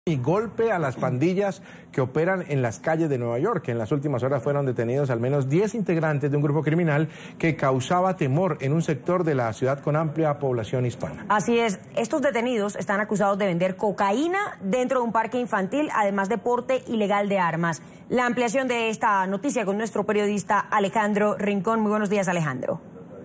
Y golpe a las pandillas que operan en las calles de Nueva York, que en las últimas horas fueron detenidos al menos 10 integrantes de un grupo criminal que causaba temor en un sector de la ciudad con amplia población hispana. Así es, estos detenidos están acusados de vender cocaína dentro de un parque infantil, además de porte ilegal de armas. La ampliación de esta noticia con nuestro periodista Alejandro Rincón. Muy buenos días, Alejandro.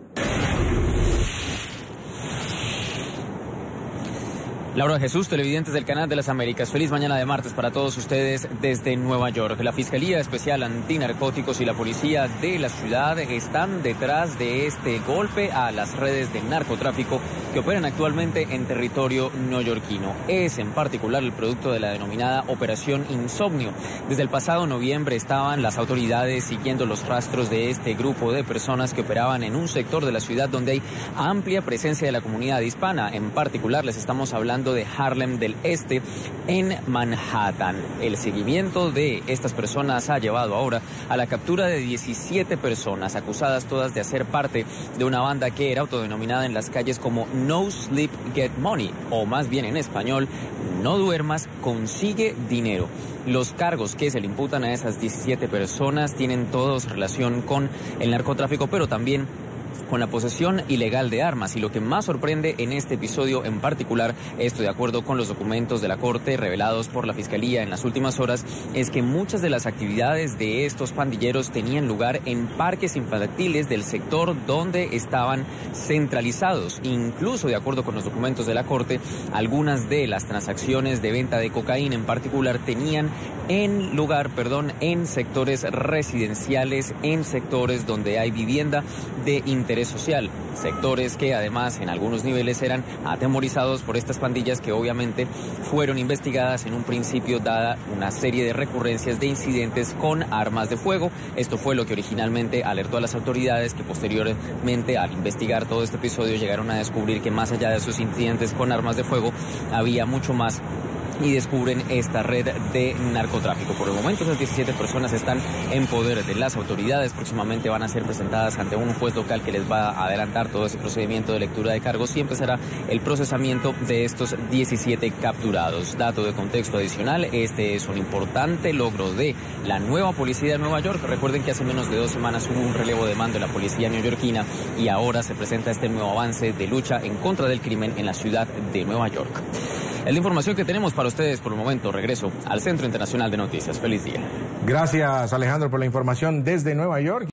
Laura Jesús, televidentes del Canal de las Américas. Feliz mañana de martes para todos ustedes desde Nueva York. La Fiscalía Especial Antinarcóticos y la Policía de la ciudad están detrás de este golpe a las redes de narcotráfico que operan actualmente en territorio neoyorquino. Es en particular el producto de la denominada Operación Insomnio. Desde el pasado noviembre estaban las autoridades siguiendo los rastros de este grupo de personas que operaban en un sector de la ciudad donde hay amplia presencia de la comunidad hispana. En particular les estamos hablando de Harlem del Este en Manhattan. El seguimiento de estas personas ha llevado ahora a la captura de 17 personas acusadas todas de hacer parte de una banda que era autodenominada en las calles como No Sleep Get Money, o más bien en español, no duermas, consigue dinero. Los cargos que se le imputan a esas 17 personas tienen todos relación con el narcotráfico, pero también con la posesión ilegal de armas. Y lo que más sorprende en este episodio en particular, esto de acuerdo con los documentos de la Corte revelados por la Fiscalía en las últimas horas, es que muchas de las actividades de estos pandilleros tenían lugar en parques infantiles del sector donde estaban centralizados. Incluso, de acuerdo con los documentos de la Corte, algunas de las transacciones de venta de cocaína en particular tenían lugar en sectores residenciales, en sectores donde hay vivienda de interés social, sectores que además en algunos niveles eran atemorizados por estas pandillas que obviamente fueron investigadas en un principio dada una serie de recurrencias de incidentes con armas de fuego. Esto fue lo que originalmente alertó a las autoridades, que posteriormente al investigar todo este episodio llegaron a descubrir que más allá de esos incidentes con armas de fuego había mucho más y descubren esta red de narcotráfico. Por el momento esas 17 personas están en poder de las autoridades. Próximamente van a ser presentadas ante un juez local que les va a adelantar todo ese procedimiento de lectura de cargos y empezará el procesamiento de estos 17 capturados. Dato de contexto adicional, este es un importante logro de la nueva policía de Nueva York. Recuerden que hace menos de 2 semanas hubo un relevo de mando en la policía neoyorquina y ahora se presenta este nuevo avance de lucha en contra del crimen en la ciudad de Nueva York. Es la información que tenemos para ustedes por el momento. Regreso al Centro Internacional de Noticias. Feliz día. Gracias, Alejandro, por la información desde Nueva York.